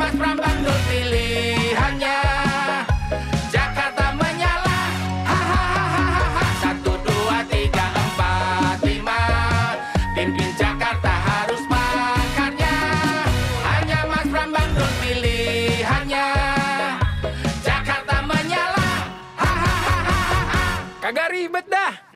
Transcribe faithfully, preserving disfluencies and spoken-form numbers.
Mas Pram Bandul pilihannya. Jakarta menyala, hahaha. Satu, dua, tiga, empat, lima. Pimpin Jakarta harus makannya. Hanya Mas Pram Bandul pilihannya. Jakarta menyala, hahaha. Kagak ribet dah.